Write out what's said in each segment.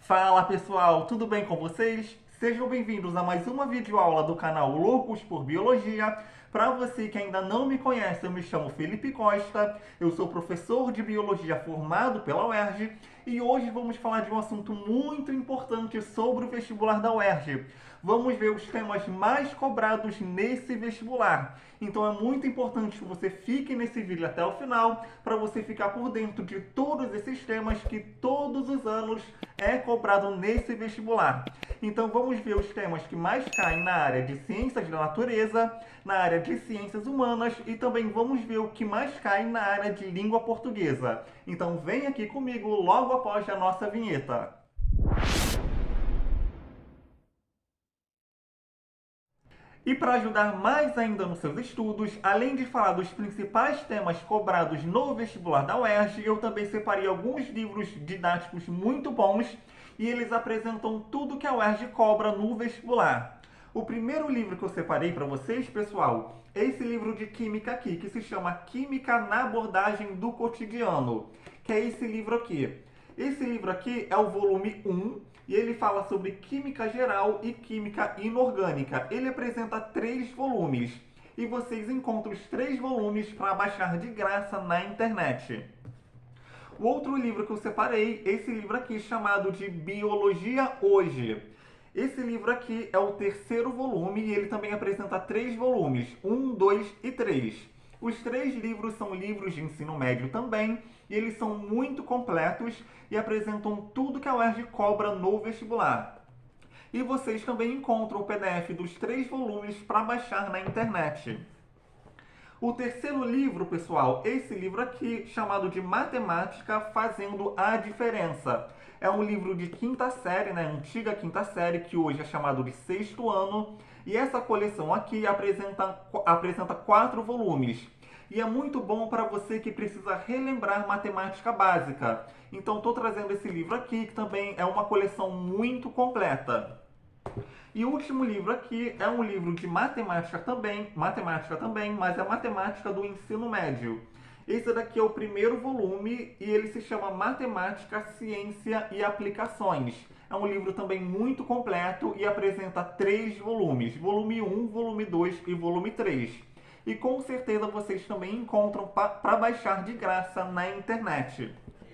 Fala pessoal, tudo bem com vocês? Sejam bem-vindos a mais uma videoaula do canal Loucos por Biologia. Para você que ainda não me conhece, eu me chamo Felipe Costa, eu sou professor de Biologia formado pela UERJ e hoje vamos falar de um assunto muito importante sobre o vestibular da UERJ. Vamos ver os temas mais cobrados nesse vestibular. Então é muito importante que você fique nesse vídeo até o final para você ficar por dentro de todos esses temas que todos os anos é cobrado nesse vestibular. Então vamos ver os temas que mais caem na área de ciências da natureza, na área de ciências humanas e também vamos ver o que mais cai na área de língua portuguesa. Então vem aqui comigo logo após a nossa vinheta. E para ajudar mais ainda nos seus estudos, além de falar dos principais temas cobrados no vestibular da UERJ, eu também separei alguns livros didáticos muito bons e eles apresentam tudo que a UERJ cobra no vestibular. O primeiro livro que eu separei para vocês, pessoal, é esse livro de química aqui, que se chama Química na Abordagem do Cotidiano, que é esse livro aqui. Esse livro aqui é o volume 1 e ele fala sobre química geral e química inorgânica. Ele apresenta 3 volumes e vocês encontram os 3 volumes para baixar de graça na internet. O outro livro que eu separei, esse livro aqui chamado de Biologia Hoje. Esse livro aqui é o terceiro volume e ele também apresenta 3 volumes, 1, 2 e 3. Os 3 livros são livros de ensino médio também, e eles são muito completos e apresentam tudo que a UERJ cobra no vestibular. E vocês também encontram o PDF dos 3 volumes para baixar na internet. O terceiro livro, pessoal, esse livro aqui, chamado de Matemática Fazendo a Diferença. É um livro de quinta série, né? Antiga quinta série, que hoje é chamado de sexto ano. E essa coleção aqui apresenta 4 volumes. E é muito bom para você que precisa relembrar matemática básica. Então estou trazendo esse livro aqui, que também é uma coleção muito completa. E o último livro aqui é um livro de matemática também, mas é matemática do ensino médio. Esse daqui é o primeiro volume e ele se chama Matemática, Ciência e Aplicações. É um livro também muito completo e apresenta 3 volumes, volume 1, volume 2 e volume 3. E com certeza vocês também encontram para baixar de graça na internet.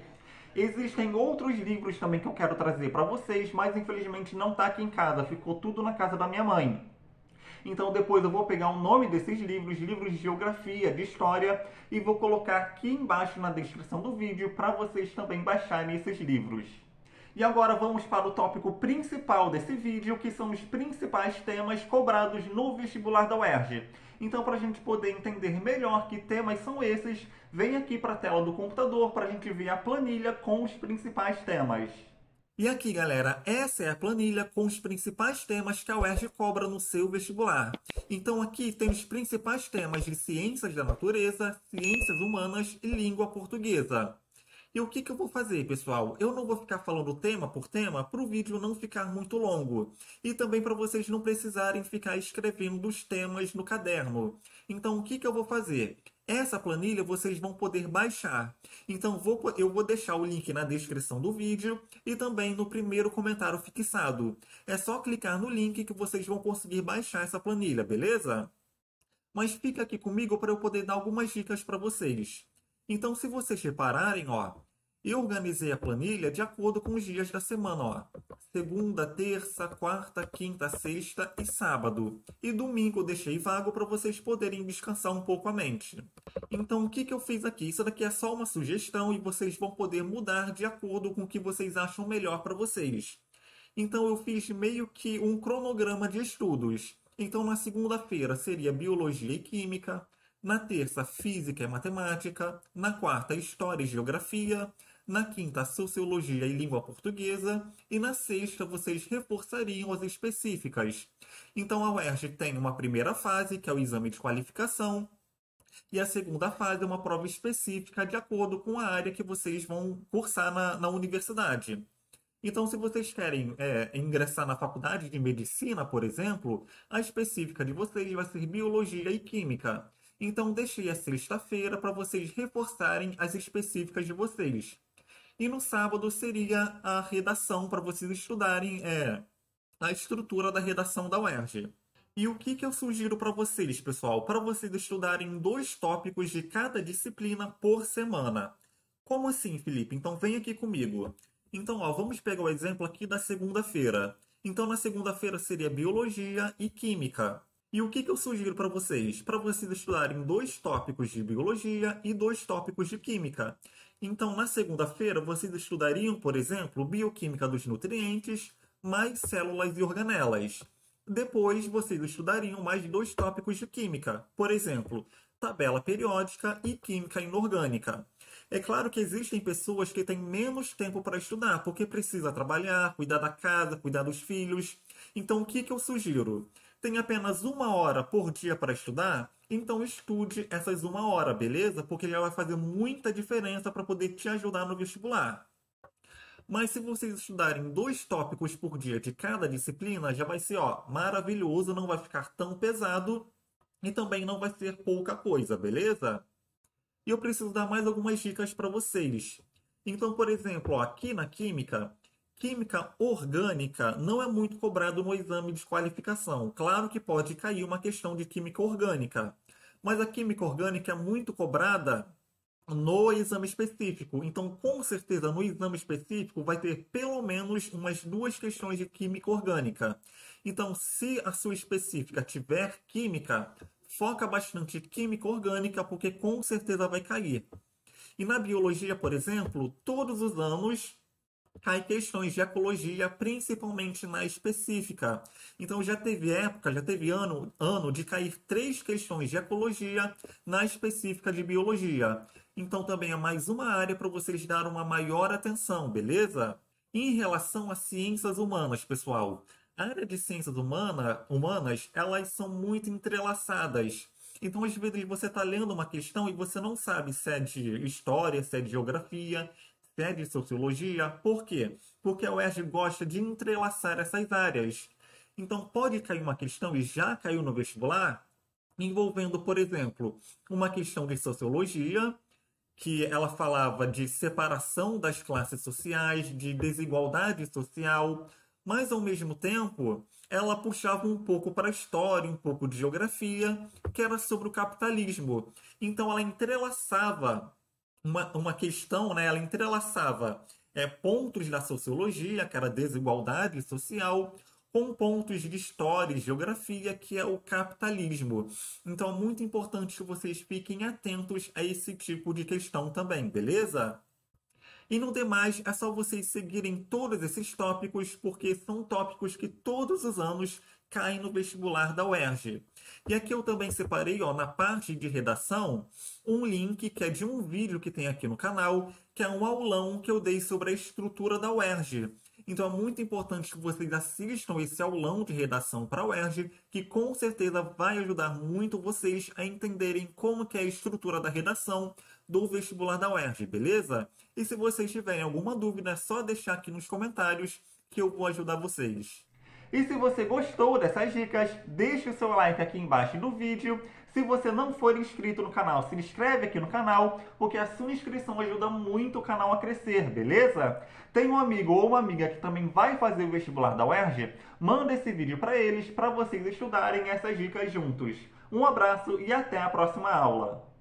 Existem outros livros também que eu quero trazer para vocês, mas infelizmente não está aqui em casa, ficou tudo na casa da minha mãe. Então depois eu vou pegar o nome desses livros, livros de geografia, de história, e vou colocar aqui embaixo na descrição do vídeo para vocês também baixarem esses livros. E agora vamos para o tópico principal desse vídeo, que são os principais temas cobrados no vestibular da UERJ. Então, para a gente poder entender melhor que temas são esses, vem aqui para a tela do computador para a gente ver a planilha com os principais temas. E aqui, galera, essa é a planilha com os principais temas que a UERJ cobra no seu vestibular. Então aqui tem os principais temas de ciências da natureza, ciências humanas e língua portuguesa. E o que eu vou fazer, pessoal? Eu não vou ficar falando tema por tema para o vídeo não ficar muito longo. E também para vocês não precisarem ficar escrevendo os temas no caderno. Então, o que eu vou fazer? Essa planilha vocês vão poder baixar. Então, eu vou deixar o link na descrição do vídeo e também no primeiro comentário fixado. É só clicar no link que vocês vão conseguir baixar essa planilha, beleza? Mas fica aqui comigo para eu poder dar algumas dicas para vocês. Então, se vocês repararem, ó, eu organizei a planilha de acordo com os dias da semana, ó. Segunda, terça, quarta, quinta, sexta e sábado. E domingo eu deixei vago para vocês poderem descansar um pouco a mente. Então, o que eu fiz aqui? Isso daqui é só uma sugestão e vocês vão poder mudar de acordo com o que vocês acham melhor para vocês. Então, eu fiz meio que um cronograma de estudos. Então, na segunda-feira seria Biologia e Química, na terça, Física e Matemática, na quarta, História e Geografia, na quinta, Sociologia e Língua Portuguesa, e na sexta vocês reforçariam as específicas. Então, a UERJ tem uma primeira fase, que é o exame de qualificação, e a segunda fase é uma prova específica de acordo com a área que vocês vão cursar na universidade. Então, se vocês querem ingressar na faculdade de medicina, por exemplo, a específica de vocês vai ser biologia e química. Então, deixei a sexta-feira para vocês reforçarem as específicas de vocês. E no sábado seria a redação para vocês estudarem a estrutura da redação da UERJ. E o que eu sugiro para vocês, pessoal? Para vocês estudarem 2 tópicos de cada disciplina por semana. Como assim, Felipe? Então vem aqui comigo. Então, ó, vamos pegar o exemplo aqui da segunda-feira. Então, na segunda-feira seria biologia e química. E o que eu sugiro para vocês? Para vocês estudarem 2 tópicos de biologia e 2 tópicos de química. Então, na segunda-feira, vocês estudariam, por exemplo, bioquímica dos nutrientes, mais células e organelas. Depois, vocês estudariam mais 2 tópicos de química, por exemplo, tabela periódica e química inorgânica. É claro que existem pessoas que têm menos tempo para estudar, porque precisa trabalhar, cuidar da casa, cuidar dos filhos. Então, o que eu sugiro? Tem apenas 1 hora por dia para estudar? Então estude essas 1 hora, beleza? Porque já vai fazer muita diferença para poder te ajudar no vestibular. Mas se vocês estudarem 2 tópicos por dia de cada disciplina, já vai ser, ó, maravilhoso, não vai ficar tão pesado e também não vai ser pouca coisa, beleza? E eu preciso dar mais algumas dicas para vocês. Então, por exemplo, ó, aqui na química, química orgânica não é muito cobrado no exame de qualificação. Claro que pode cair uma questão de química orgânica, mas a química orgânica é muito cobrada no exame específico. Então, com certeza, no exame específico vai ter pelo menos umas 2 questões de química orgânica. Então, se a sua específica tiver química, foca bastante em química orgânica, porque com certeza vai cair. E na biologia, por exemplo, todos os anos cai questões de ecologia, principalmente na específica. Então já teve época, já teve ano de cair 3 questões de ecologia na específica de biologia. Então também é mais uma área para vocês dar uma maior atenção, beleza? Em relação às ciências humanas, pessoal, a área de ciências humanas, elas são muito entrelaçadas. Então, às vezes, você está lendo uma questão e você não sabe se é de história, se é de geografia, se é de sociologia. Por quê? Porque a UERJ gosta de entrelaçar essas áreas. Então, pode cair uma questão, e já caiu no vestibular, envolvendo, por exemplo, uma questão de sociologia, que ela falava de separação das classes sociais, de desigualdade social, mas ao mesmo tempo ela puxava um pouco para a história, um pouco de geografia, que era sobre o capitalismo. Então ela entrelaçava uma questão, né? Ela entrelaçava pontos da sociologia, que era desigualdade social, com pontos de história e geografia, que é o capitalismo. Então é muito importante que vocês fiquem atentos a esse tipo de questão também, beleza? E no demais, é só vocês seguirem todos esses tópicos, porque são tópicos que todos os anos caem no vestibular da UERJ. E aqui eu também separei, ó, na parte de redação, um link que é de um vídeo que tem aqui no canal, que é um aulão que eu dei sobre a estrutura da UERJ. Então é muito importante que vocês assistam esse aulão de redação para a UERJ, que com certeza vai ajudar muito vocês a entenderem como que é a estrutura da redação do vestibular da UERJ, beleza? E se vocês tiverem alguma dúvida, é só deixar aqui nos comentários que eu vou ajudar vocês. E se você gostou dessas dicas, deixe o seu like aqui embaixo do vídeo. Se você não for inscrito no canal, se inscreve aqui no canal, porque a sua inscrição ajuda muito o canal a crescer, beleza? Tem um amigo ou uma amiga que também vai fazer o vestibular da UERJ? Manda esse vídeo para eles, para vocês estudarem essas dicas juntos. Um abraço e até a próxima aula!